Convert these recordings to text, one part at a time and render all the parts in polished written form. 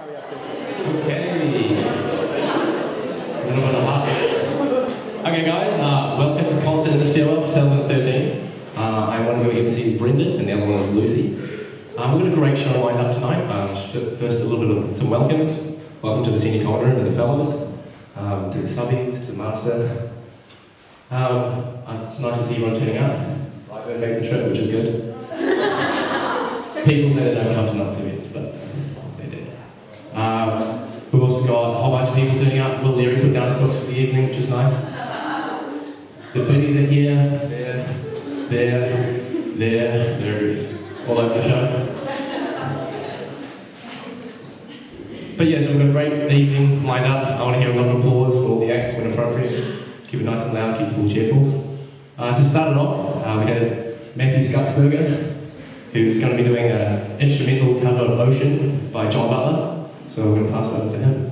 Okay guys, welcome to concert in the Stairwell 2013. I'm one of your MCs, Brendan, and the other one is Lucy. We've got a great show lined up tonight. First, a little bit of some welcomes. Welcome to the senior common room and the fellows, to the subbies, to the master. It's nice to see everyone turning up. Blackbird made the trip, which is good. People say they don't come to Knox events, but they did. We've also got a whole bunch of people turning up. Will Leary put down his books for the evening, which is nice. The biddies are here, they're all over the show. But yeah, so we've got a great evening lined up. I want to hear a lot of applause for all the acts when appropriate. Keep it nice and loud, keep people cheerful. To start it off, we had Matthew Skutsberger, who's going to be doing an instrumental cover of Ocean by John Butler. So we're going to pass it over to him.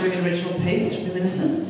through an original piece, Reminiscence.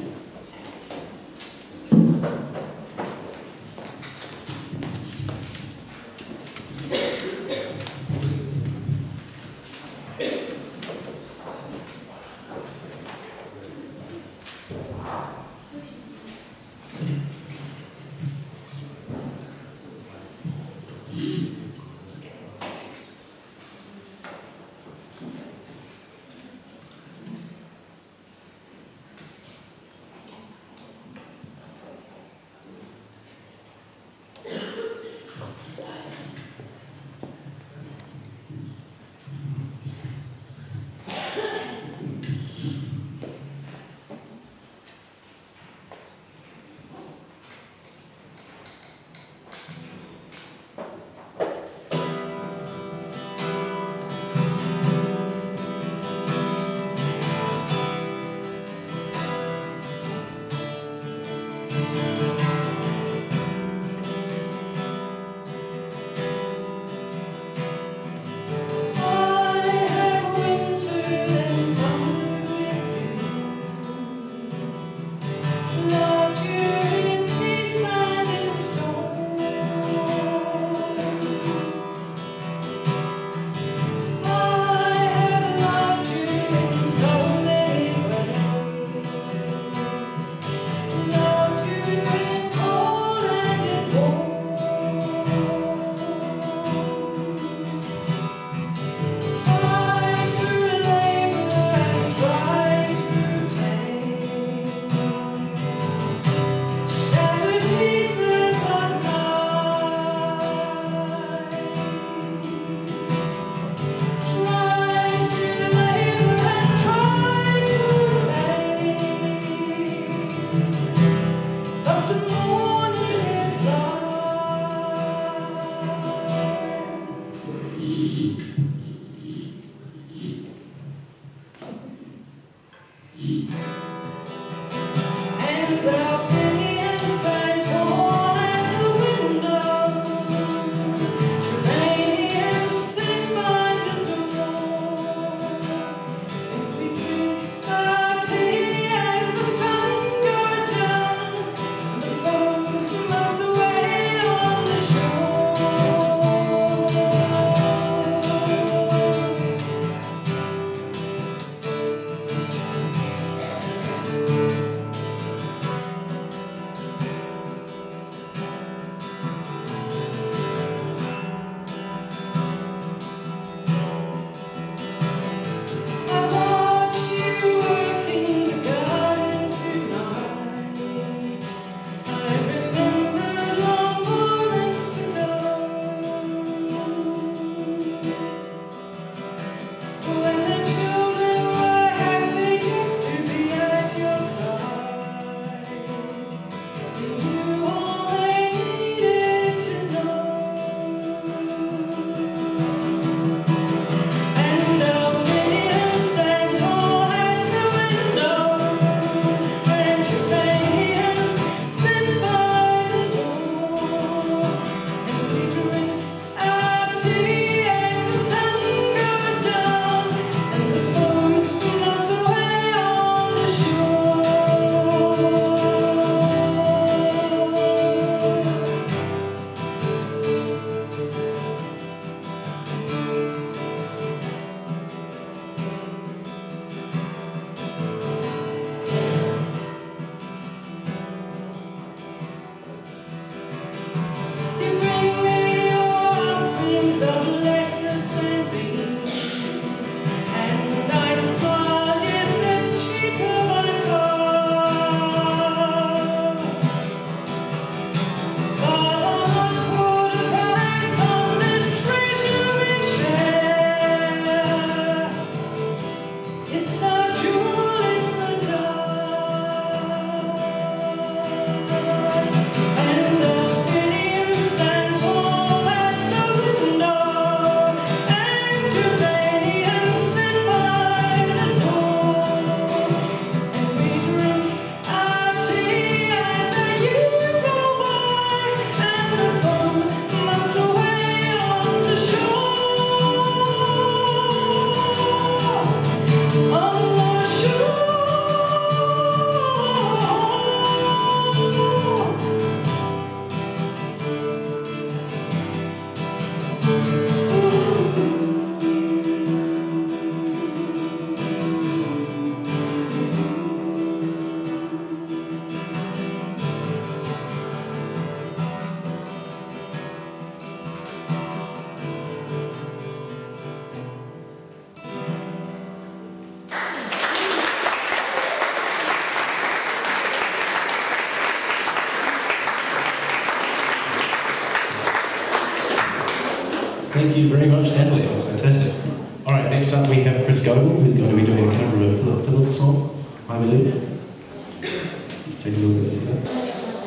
Thank you very much, Natalie. That was fantastic. All right, next up we have Chris Goble, who's going to be doing a cover of a Phillips song, I believe. Take a little bit of that.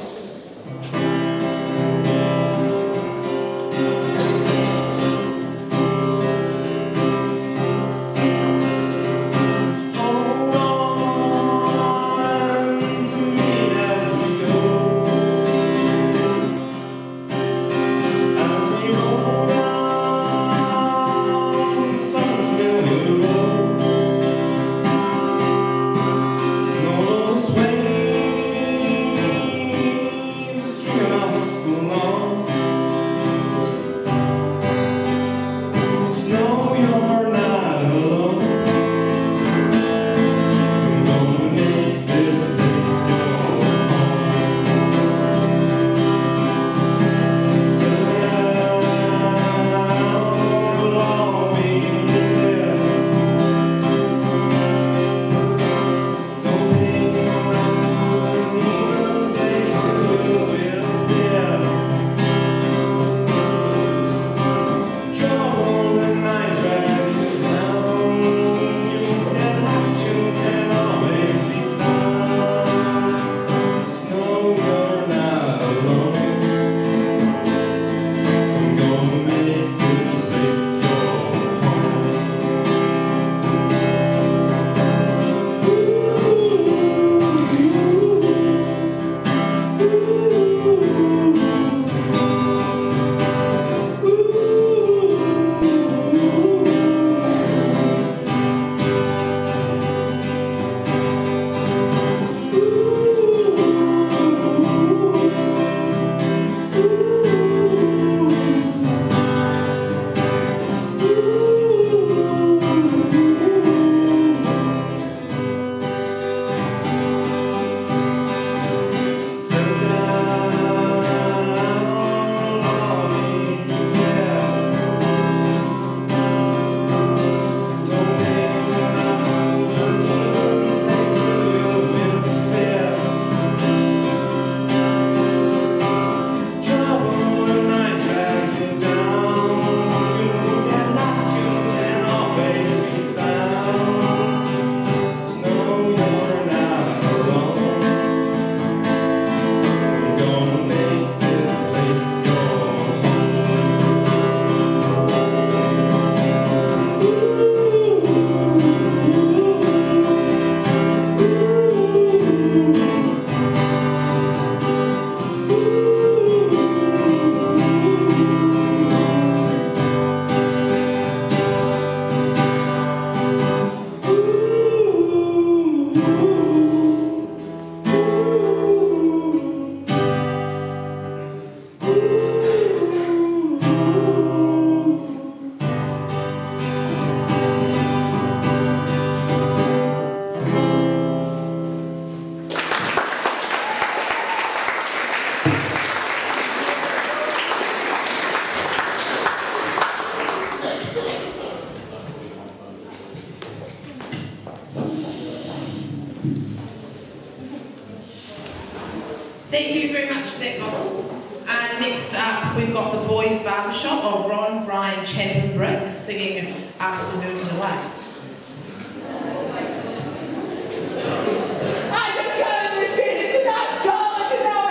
Thank you very much for that, Gobble. Next up, we've got the Boys Barbershop of Ron, Brian, Chad and Brick singing Afternoon Delight. I just got initiated to Knox College and now I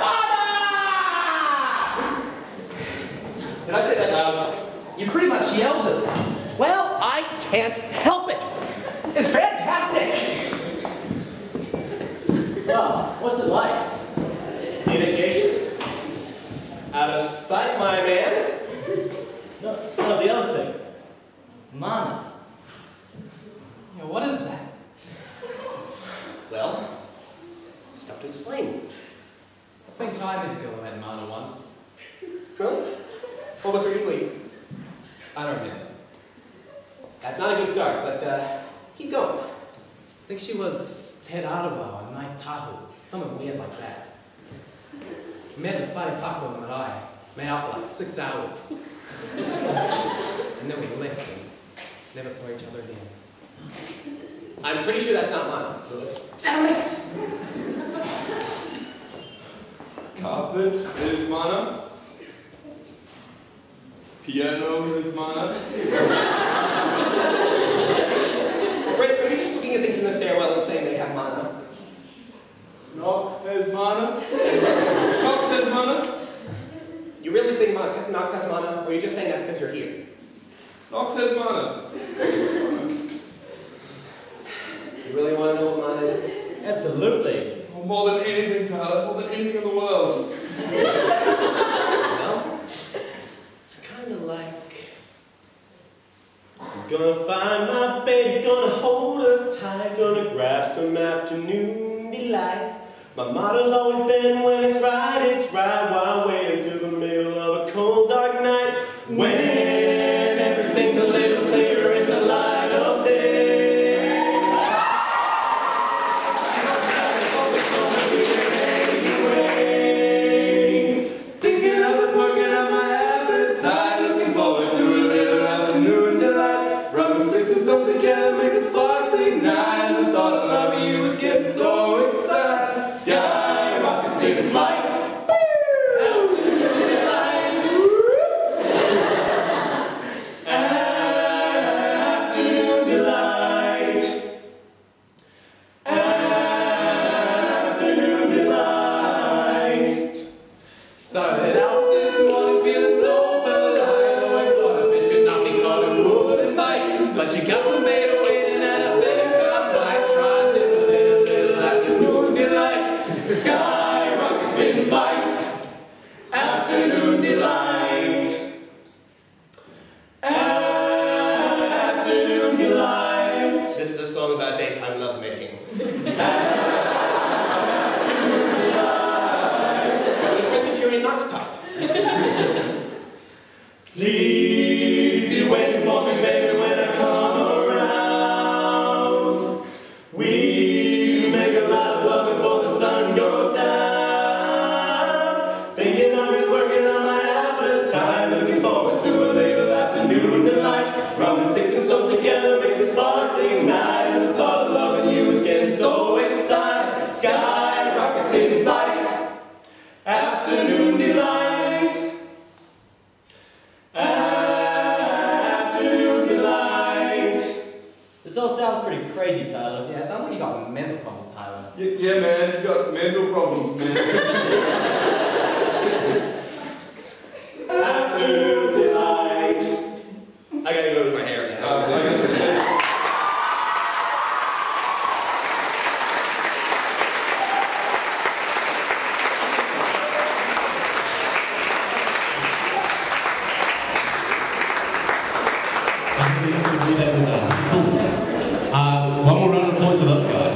have fun! Did I say that loud? You pretty much yelled it. Well, I can't help it. It's fantastic! Well, what's it like? The initiations? Out of sight, my man. No, the other thing. Mana. Yeah, what is that? Well, it's tough to explain. I think I did go at Mana once. Well, what was her degree? I don't remember. That's not a good start, but keep going. I think she was Ted Araba and Night Tahu, something weird like that. We met at Whare Paco in Marae, made out for like 6 hours. And then we left and never saw each other again. I'm pretty sure that's not mine, Lewis. Damn it! Carpet is mana. Piano has mana. Are you just looking at things in the stairwell and saying they have mana? Knox has mana. Knox has mana. You really think Knox has mana, or are you just saying that because you're here? Knox has mana. You really want to know what mana is? Absolutely. Oh, more than anything, Tyler. More than anything in the world. Well, it's kind of like... I'm gonna find my baby, gonna hold her tight, gonna grab some afternoon delight. My motto's always been, when it's right, while waiting till the middle of a cold dark night. When everything's a little clearer in the light of day. Thinking I was working on my appetite, looking forward to a little afternoon delight. Rubbing sticks and stones together, make the sparks ignite. The thought of loving you is getting so excited. Sky rockets in flight. Afternoon delight. Afternoon delight. Started out this morning feeling so alive. Always thought a fish could not be caught and wouldn't bite. But you got some bait waiting and I think I might try and live a little afternoon delight. The sky rockets in flight. Afternoon delight. Afternoon delight. This is a song about daytime lovemaking. The Presbyterian Knox top. Please be waiting for me, baby, when I come around. We make a lot of love before the sun goes down. Thinking of is working on my appetite. Looking forward to a little afternoon delight. Rubbing sticks and stones together makes the sparks ignite. And the thought of loving you is getting so excited. Sky rockets in flight. Afternoon delight. Afternoon delight. This all sounds pretty crazy, Tyler. Yeah, it sounds like you got mental problems, Tyler. Yeah, man, you got mental problems, man. Afternoon delight. I gotta go to my hair. One more round of applause for those guys.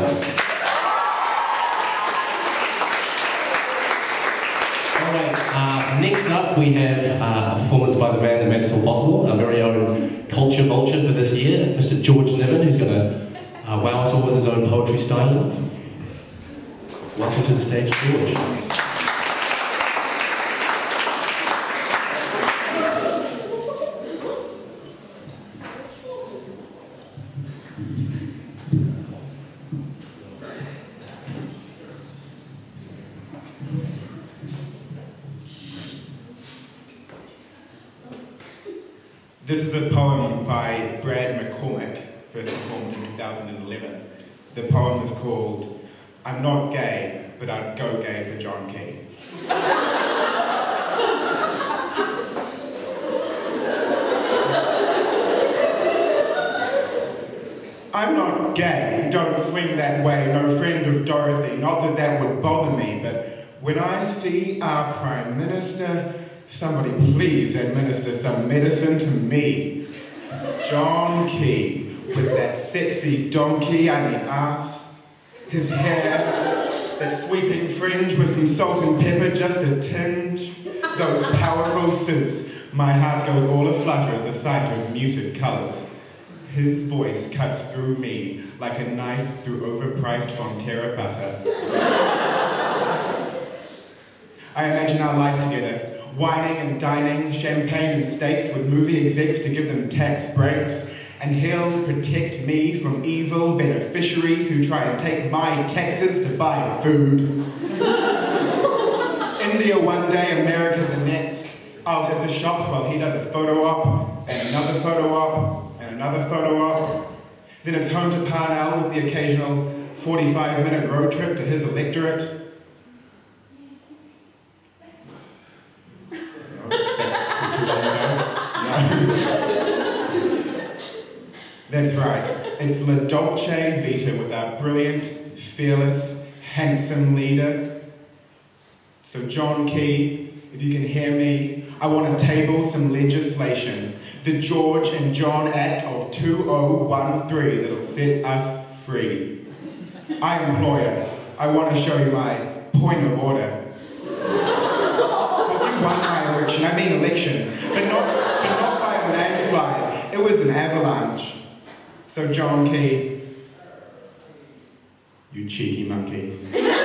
Alright, next up we have a performance by the band that made this all possible, our very own culture vulture for this year, Mr. George Niven, who's going to wow us all with his own poetry stylings. Welcome to the stage, George. This is a poem by Brad McCormick, first performed in 2011. The poem is called I'm Not Gay, but I'd Go Gay for John Key. I'm not gay, don't swing that way, no friend of Dorothy, not that that would bother me, but when I see our Prime Minister, somebody please administer some medicine to me. John Key, with that sexy donkey on the arse, his hair, that sweeping fringe with some salt and pepper, just a tinge, those powerful suits, my heart goes all aflutter at the sight of muted colours. His voice cuts through me like a knife through overpriced Fonterra butter. I imagine our life together, whining and dining, champagne and steaks with movie execs to give them tax breaks, and he'll protect me from evil beneficiaries who try and take my taxes to buy food. India one day, America the next, I'll hit the shops while he does a photo op, and another photo op, and another photo op. Then it's home to Parnell with the occasional 45-minute road trip to his electorate. That's right, it's La Dolce Vita with our brilliant, fearless, handsome leader. So John Key, if you can hear me, I want to table some legislation, the George and John Act of 2013 that'll set us free. I employer, I want to show you my point of order. Because you won my election, I mean election, but not by a landslide, it was an avalanche. So John Key, you cheeky monkey.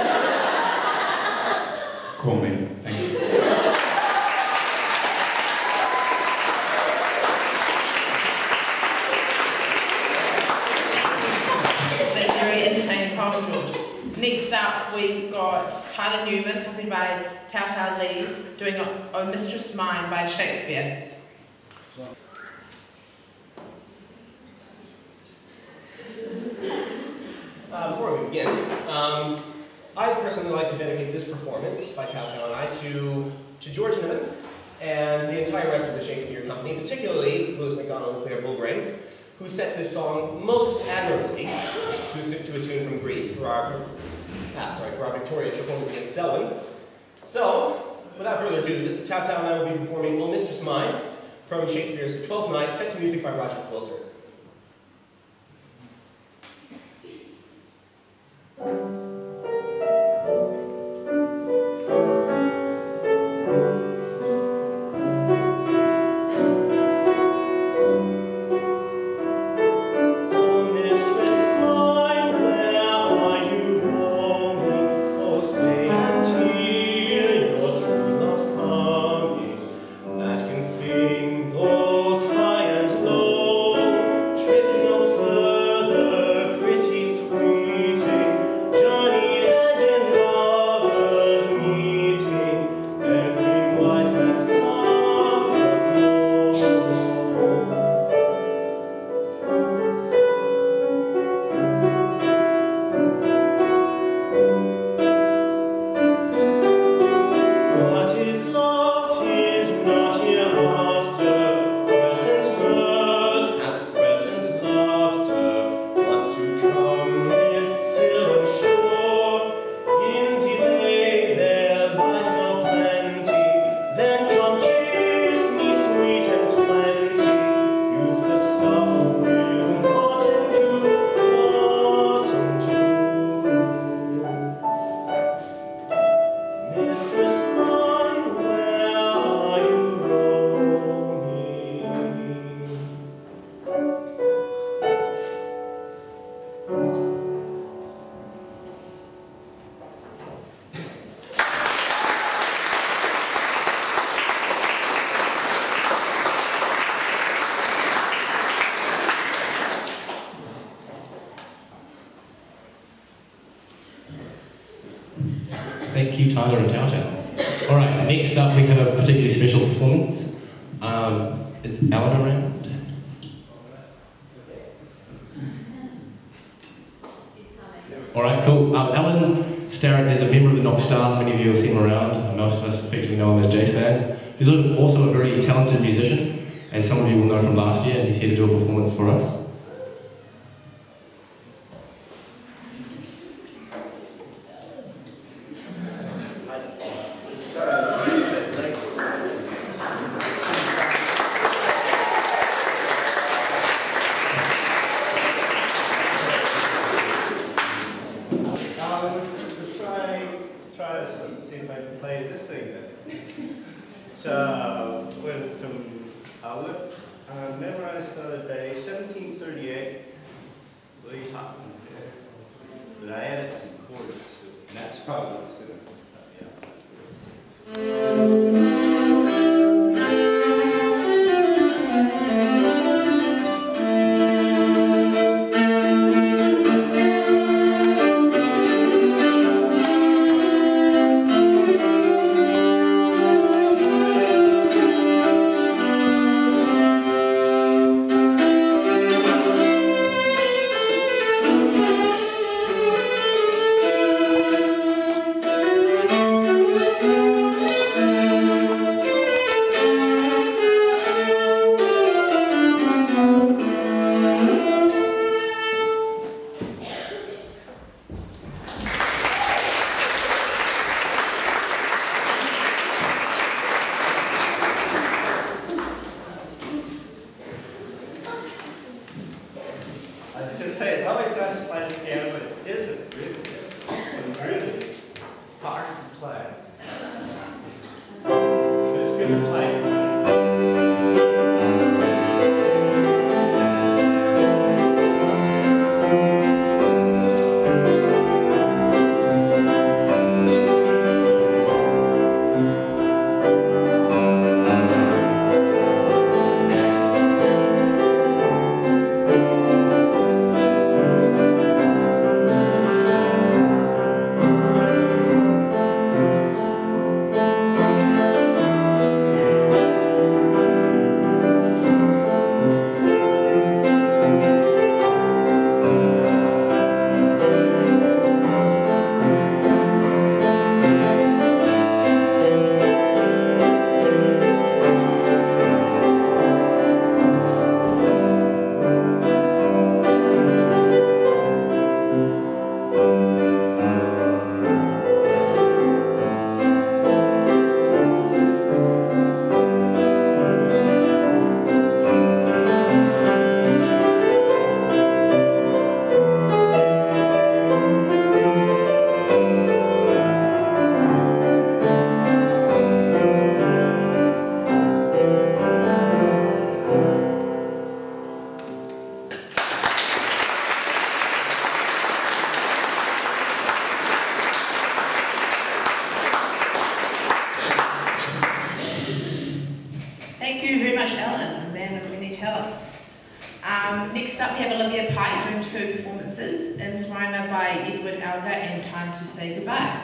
Call me, thank you. That's very entertaining title, George. Next up, we've got Tyler Newman, accompanied by Tao Lee, doing O Mistress Mine by Shakespeare. Before we begin, I'd personally like to dedicate this performance by Tao and I to George Niven and the entire rest of the Shakespeare company, particularly Louis MacDonald and Claire Bulgrain, who set this song most admirably to a tune from Greece for our victorious performance against Selwyn. So, without further ado, Tao and I will be performing O Mistress Mine from Shakespeare's The Twelfth Night, set to music by Roger Quilter. Thank you, Tyler and Tao. All right, next up we have a particularly special performance. Is Alan around? All right, cool. Alan Starrett is a member of the Knox staff. Many of you have seen him around. Most of us effectively know him as Jace Fan. He's also a very talented musician, as some of you will know from last year, and he's here to do a performance for us. waka and time to say goodbye.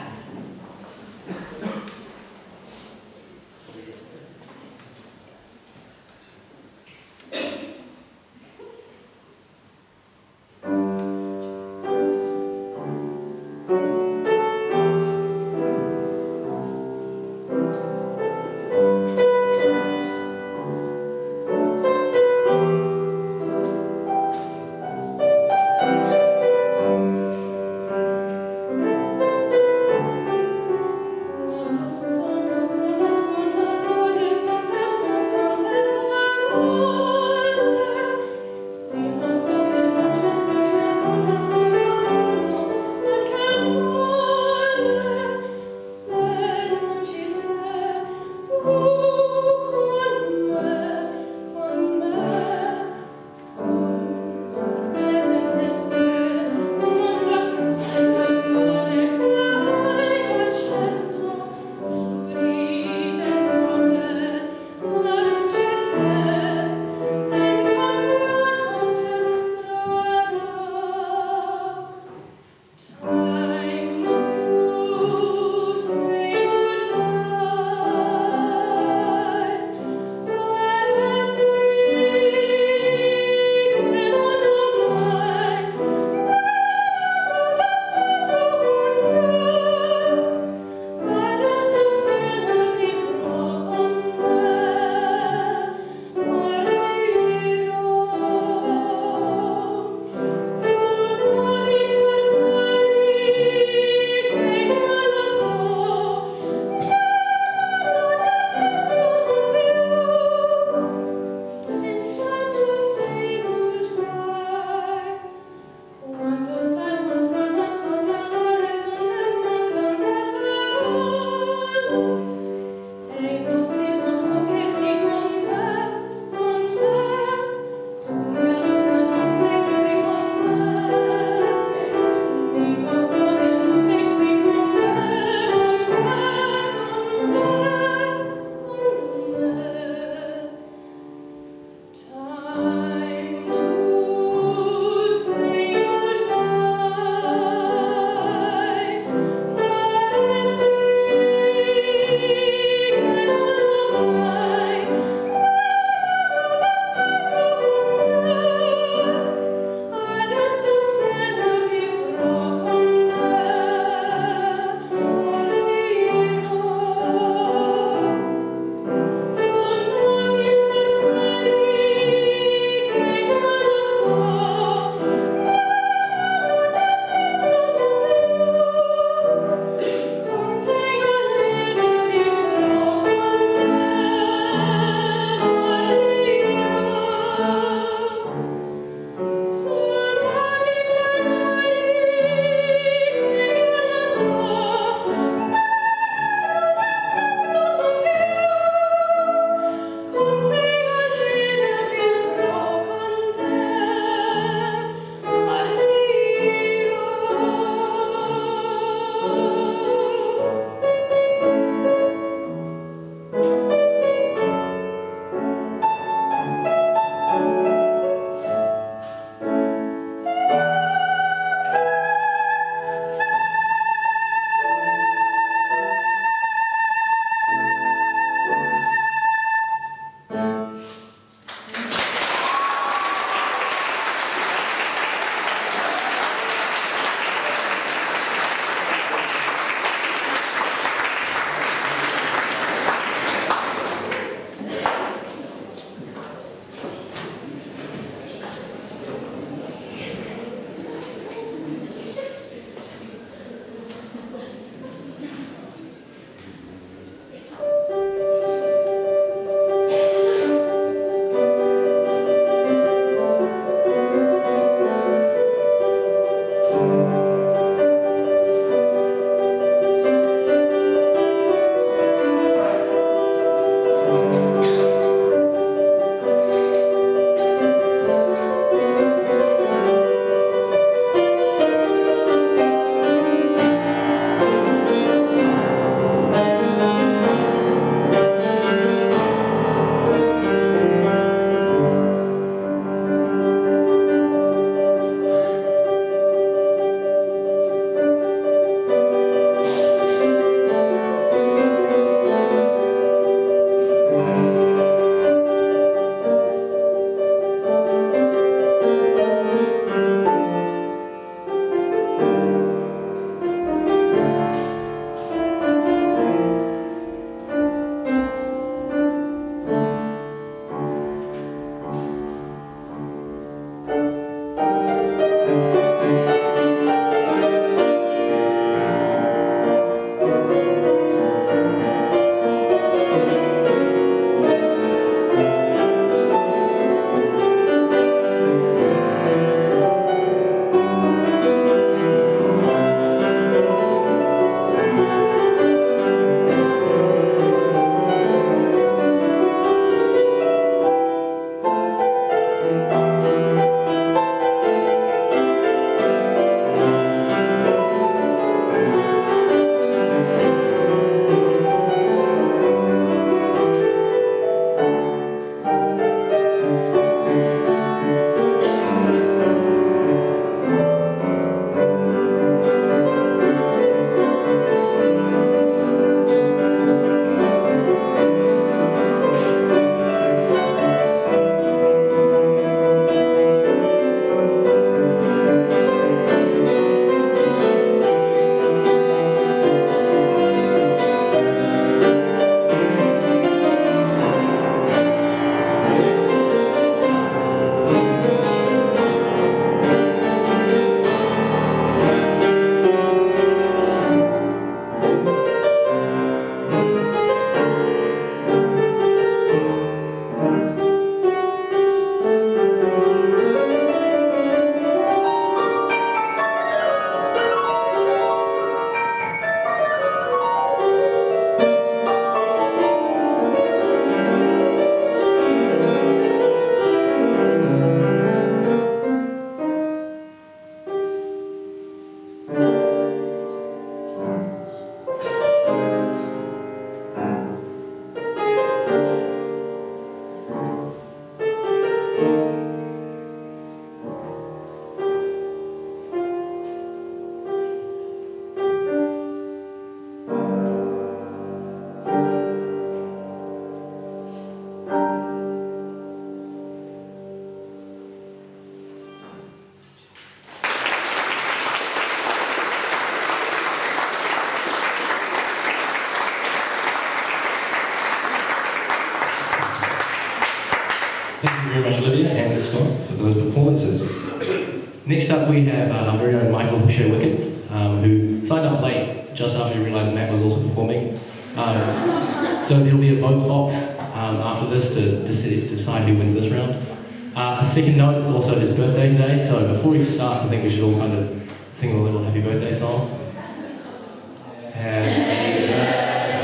much, Olivia and Scott, for those performances. Next up, we have our very own Michael Sherwicket, who signed up late just after he realised Matt was also performing. So there'll be a votes box after this to decide who wins this round. A second note, it's also his birthday today, so before we start, I think we should all kind of sing a little happy birthday song. Happy birthday.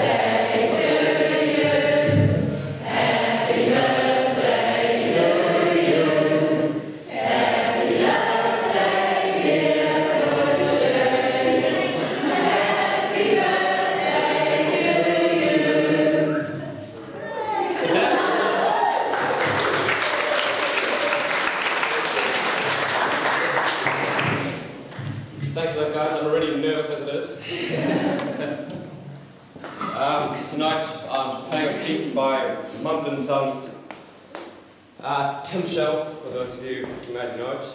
Thanks for that, guys. I'm already nervous as it is. Tonight I'm playing a piece by Mumford & Sons. Tim Shell, for those of you who may know it.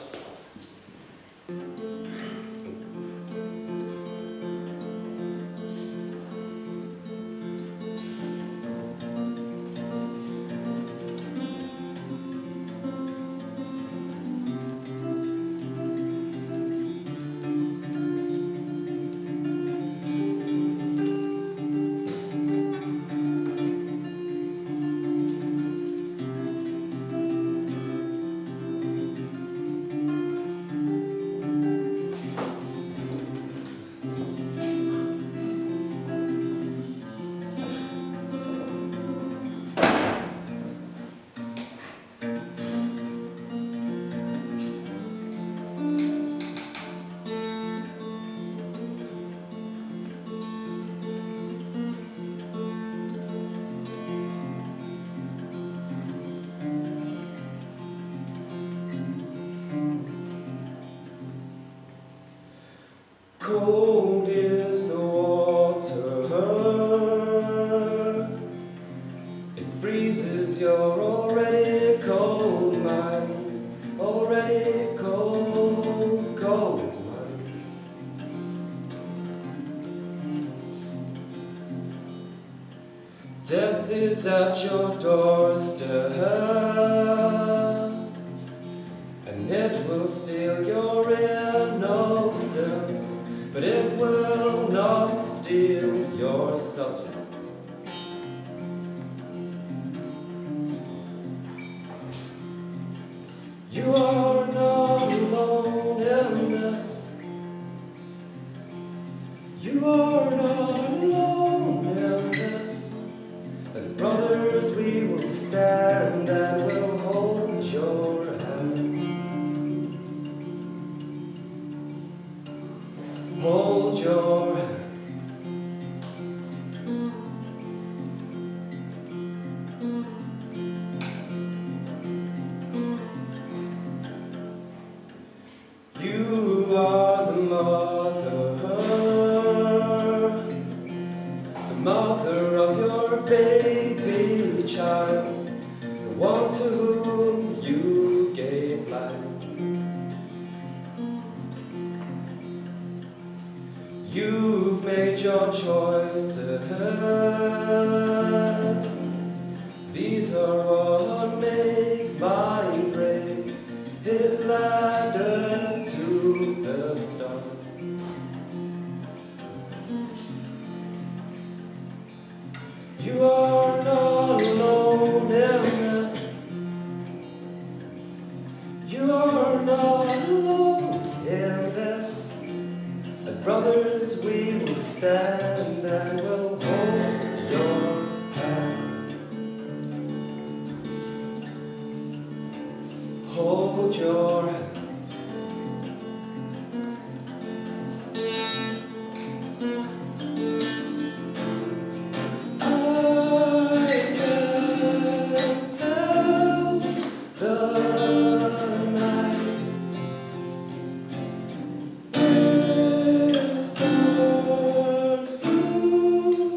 Cold is the water, it freezes your already cold mind, already cold, cold mind. Death is at your doorstep, and it will steal your innocence, but it will not steal your substance. You are not alone in this. You are not alone in this. As brothers we will stand and will hold your hand. Hold your hand. You are the mother of your baby child, the one to whom you gave life. You've made your choices. These are what make mine brave. His ladder to the stars. You are not alone in this. You are not alone in this. As brothers we will stand and will hold your hand. Hold your hand. I can tell the night is confused.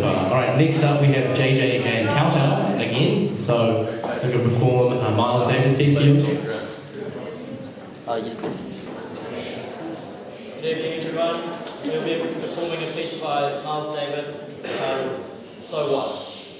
far. Alright, next up we have JJ and Tauta again. So they're going to perform a Miles Davis piece for you. Yes, please. Good evening, everyone. We'll be performing a piece by Miles Davis, So What?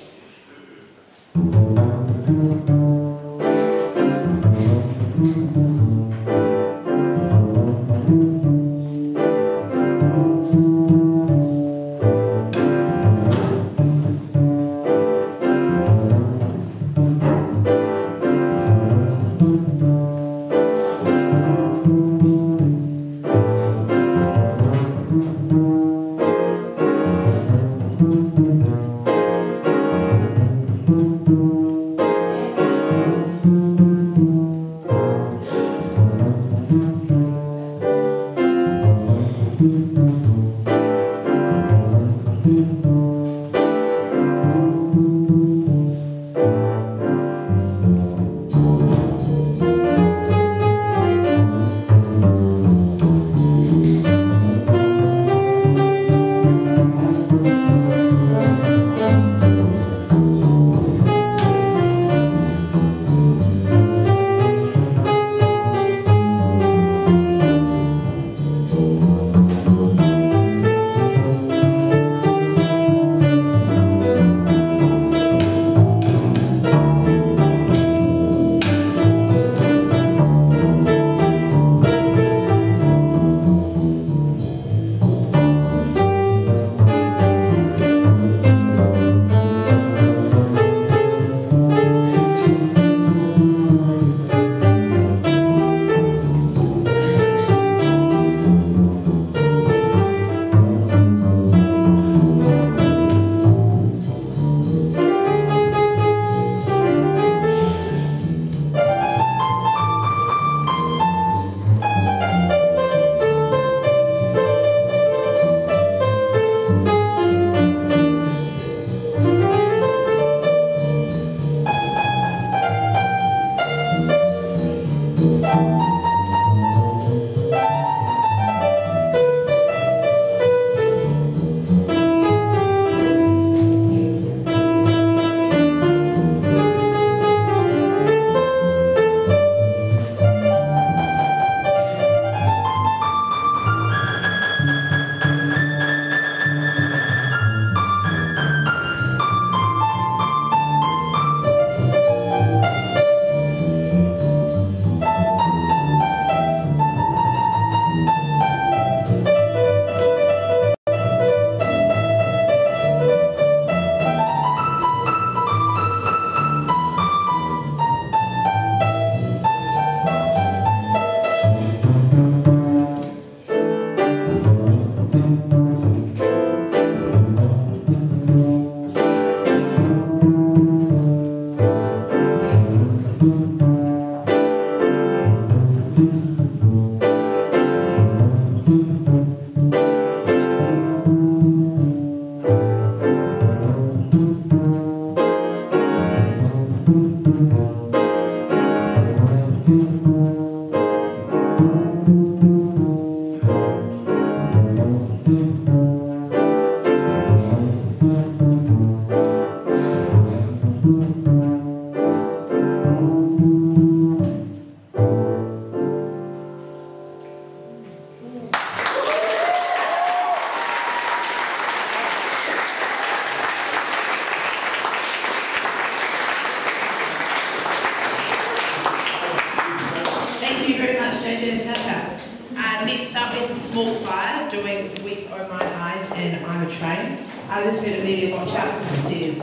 small choir doing Weep O' Mine Eyes and I'm a Train. I just better media watch out for the stairs.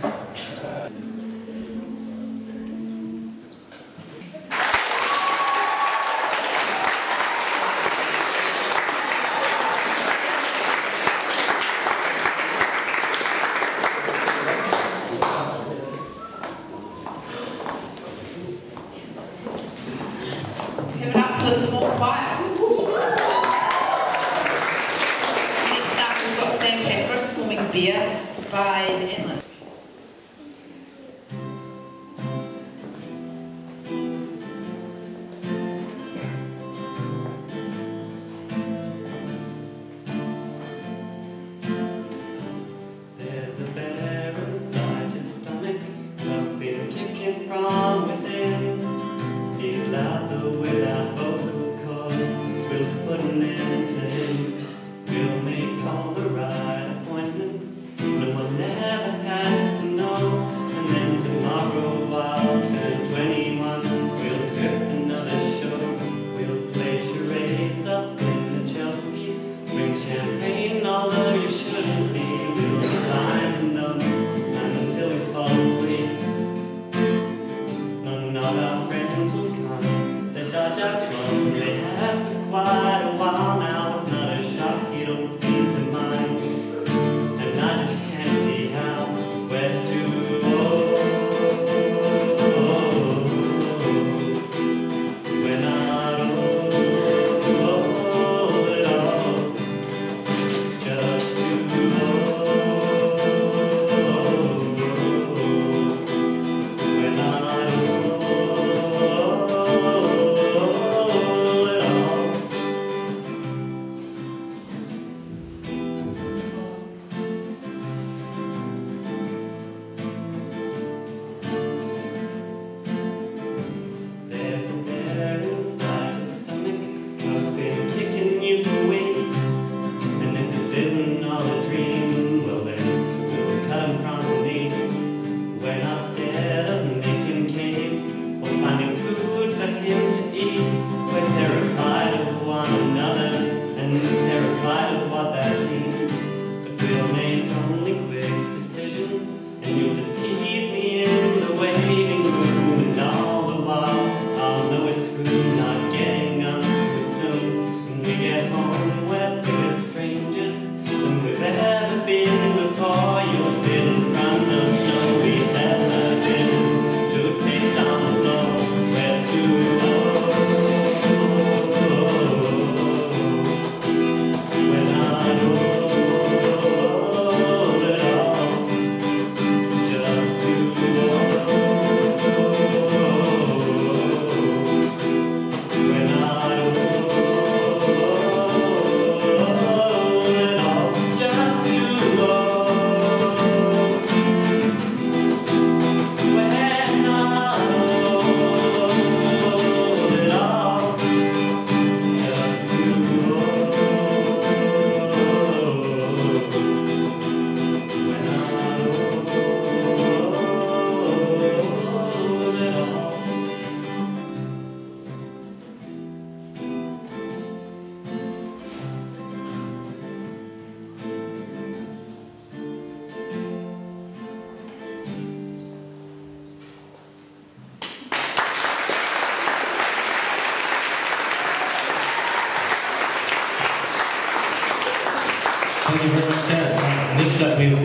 Give it up for the small choir. Next up we've got Sam Catherine performing Beer by the Inlet. There's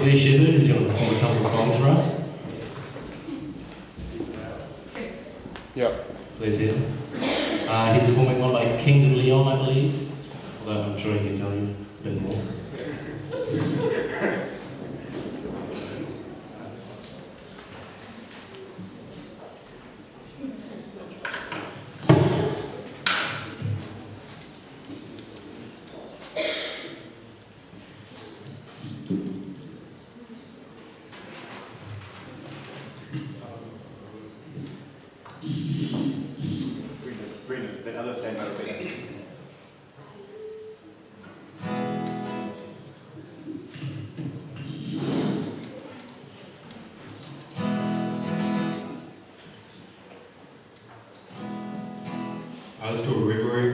Claire Shepherd, who's going to perform a couple of songs for us. Yep. Please hear. He's performing one by Kings of Leon, I believe. Although I'm sure he can tell you a bit more. That other stand over there. Let's do a reverie.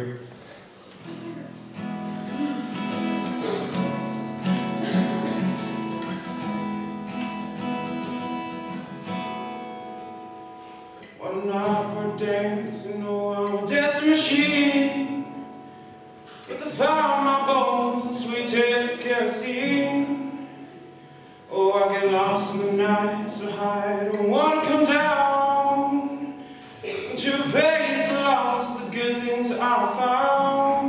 One night for a dance, you know I'm a dancing machine. With the fire on my bones and sweet taste of kerosene. Oh, I get lost in the night, so high I don't want to come down. Too faded, so lost of the good things I found.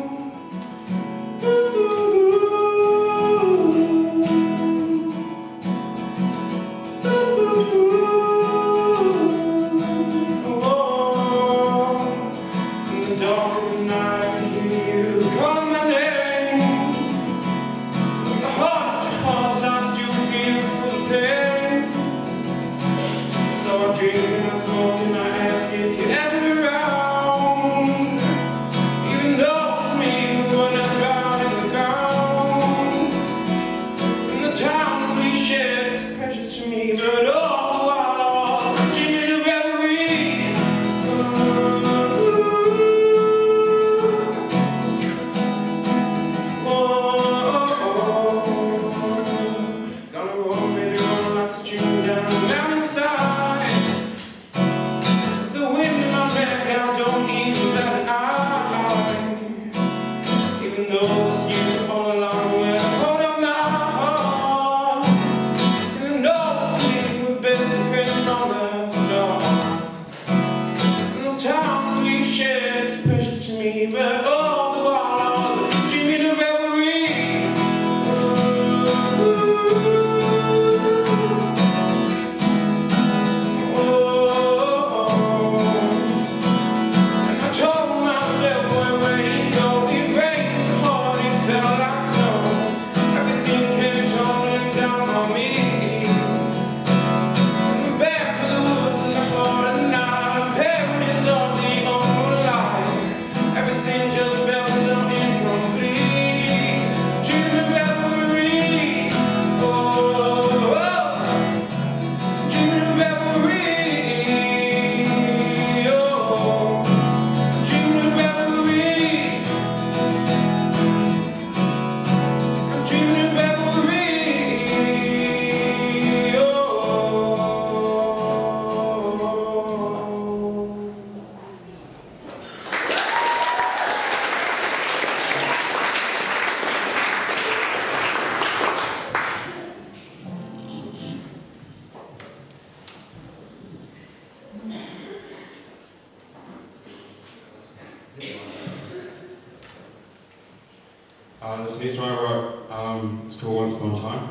This next one I wrote, it's called Once Upon a Time.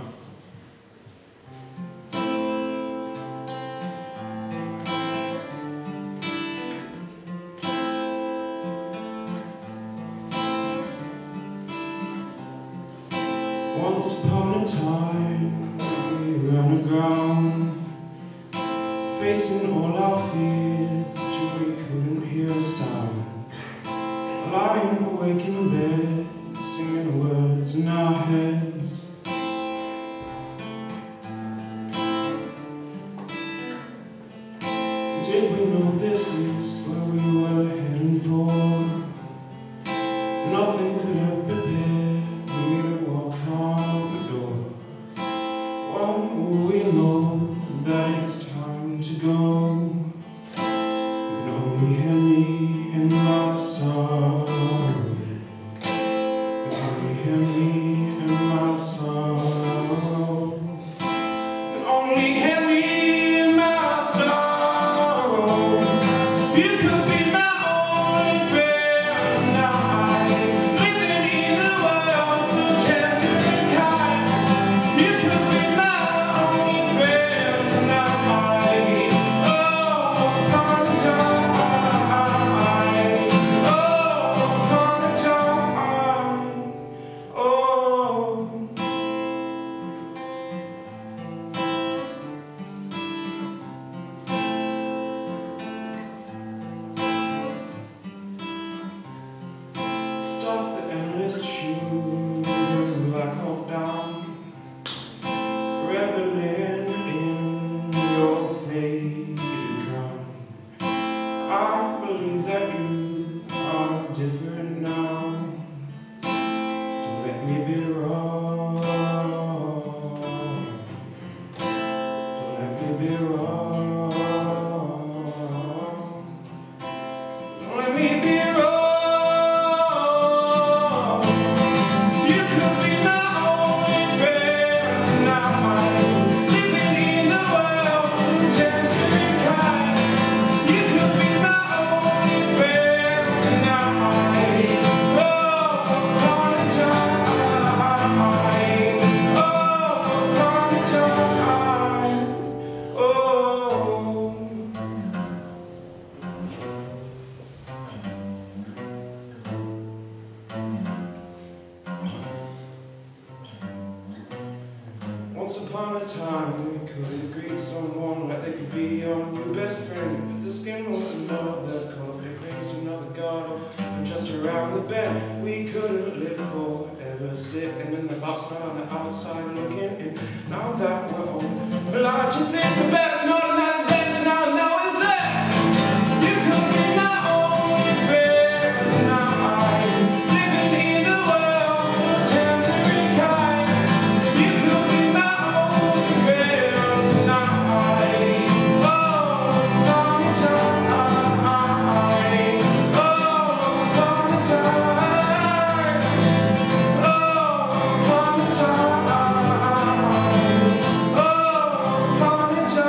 Once upon a time, we were on the ground, facing all our fears, till we couldn't hear a sound. Lying awake in bed, singing words in our heads. Did we know this is where we were heading for? Nothing could have prepared me to walk out the door. When will we know that it's time to go? You can only hear me in my sorrow. You can only hear me in my sorrow. only can be my sorrow. You could be my only friend tonight, living in the world so tender and kind. You could be my only friend tonight. Oh, once upon a time. Oh, once upon a time. Oh. Stop the endless shooting black hole down, reveling in your faded crown. I believe that you are different now. Don't let me be wrong. Don't let me be wrong. Don't let me be wrong. You could be my only friend tonight, living in the world so tender and kind. You could be my only friend tonight. Oh, once upon a time. Oh, once upon a time. Oh. Once upon a time, we could greet someone like they could be your new best friend. If the skin was another color, if they praised another god, or just around the bend, we couldn't live forever, sitting in the box, not on the outside looking in. Now that we're old, we like to think the best, not a nice thing, now is there. You could be my only friend tonight, living in the world so tender and kind. You could be my only friend tonight. Oh, once upon a time. Oh, once upon a time. Oh, once upon a time. Oh, once upon a time.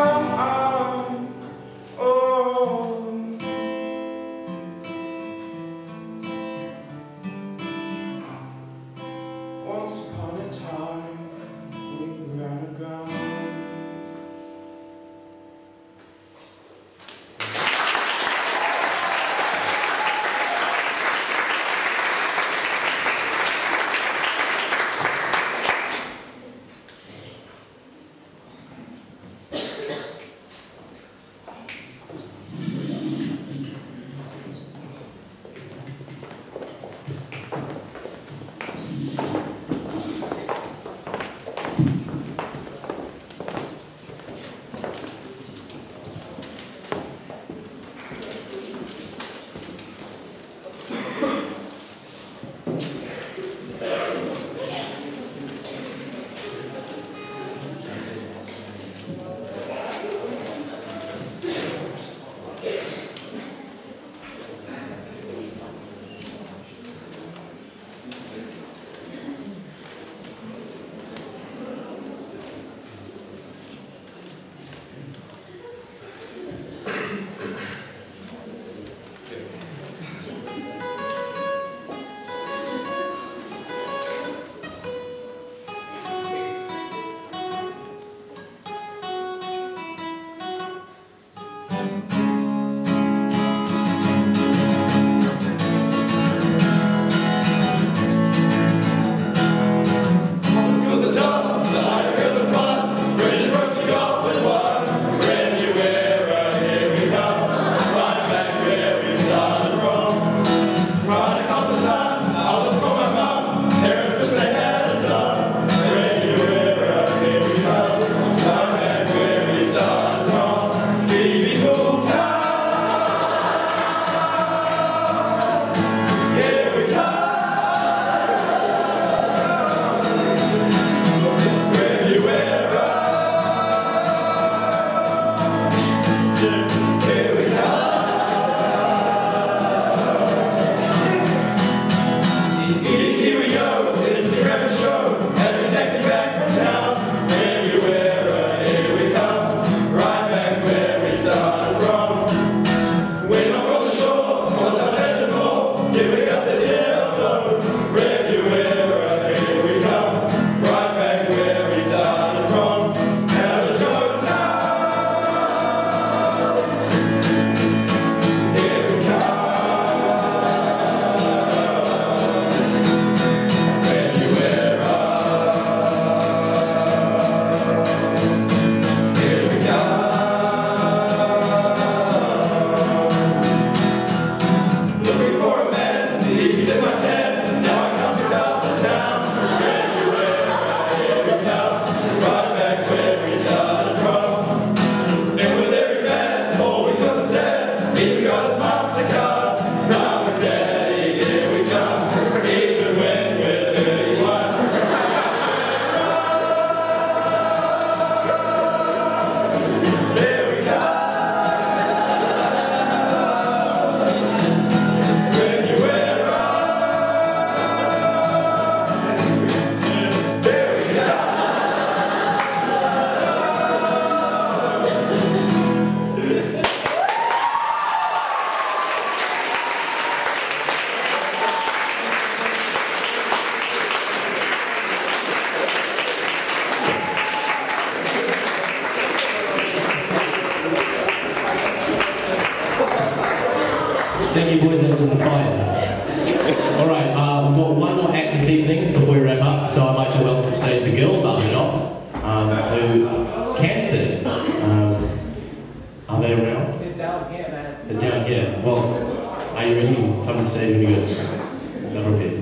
Thank you, boys. That was inspired. All right, we've got one more act this evening before we wrap up. So I'd like to welcome to stage the girls up the shop who can sing. Are they around? They're down here, man. They're down here. Well, are you ready? Come to stage really good. Number 5.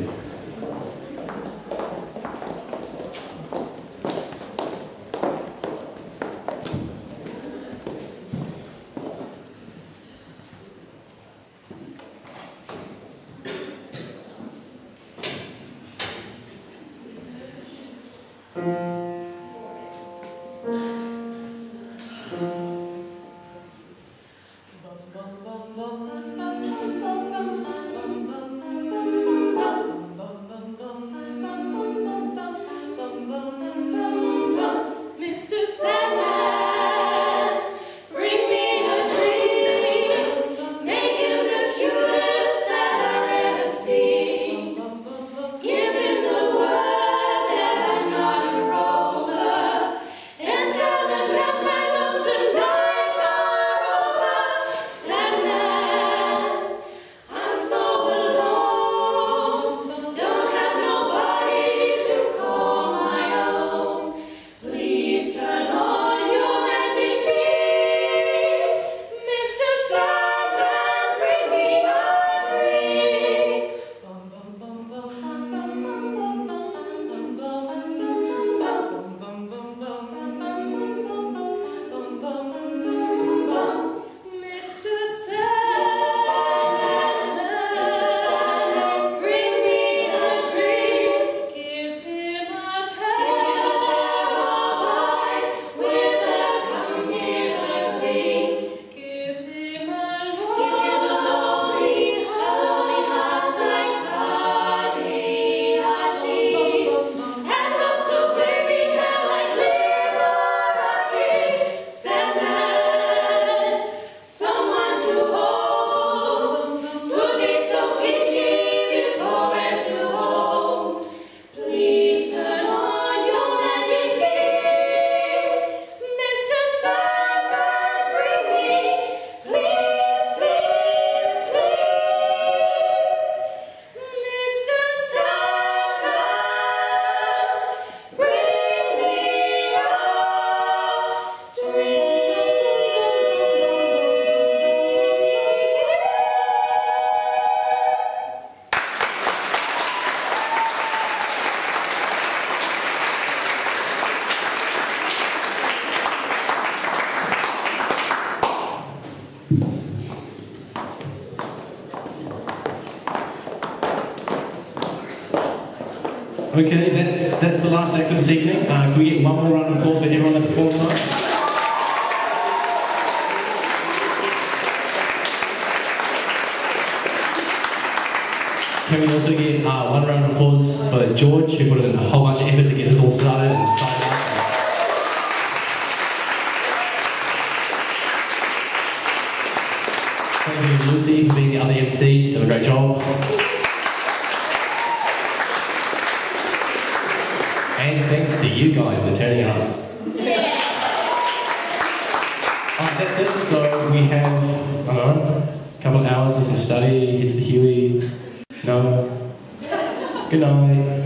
Mr. Sandman, bring me a dream. Make him the cutest that I've ever seen. Give him the word that I'm not a rover, and tell him that my lonesome nights are over. Sandman, I'm so alone, don't have nobody to call my own. Please turn on your magic beam. Mr. Sandman, bring me a dream. Mr. Sandman, bring me a dream. Give him a pair of eyes with a come hither gleam. Give him a lonely heart like Pagliacci, and lots of baby hair like Liberace. Sandman, someone to hold, 'twould be so peachy before we're too old. Please turn on your magic beam. Mr. Sandman, bring me, please, please, please. Mr. Sandman, bring me a dream. Okay, that's the last act of this evening. Can we get one more round of applause for everyone that performed tonight? Can we also get one round of applause for George, who put in a whole bunch of effort to get this all started and started up? Thank you to Lucy for being the other MC. She's done a great job. And thanks to you guys for turning up. Alright, that's it. So we have, I don't know, a couple of hours for some study, hit to the Huey. No. Good night.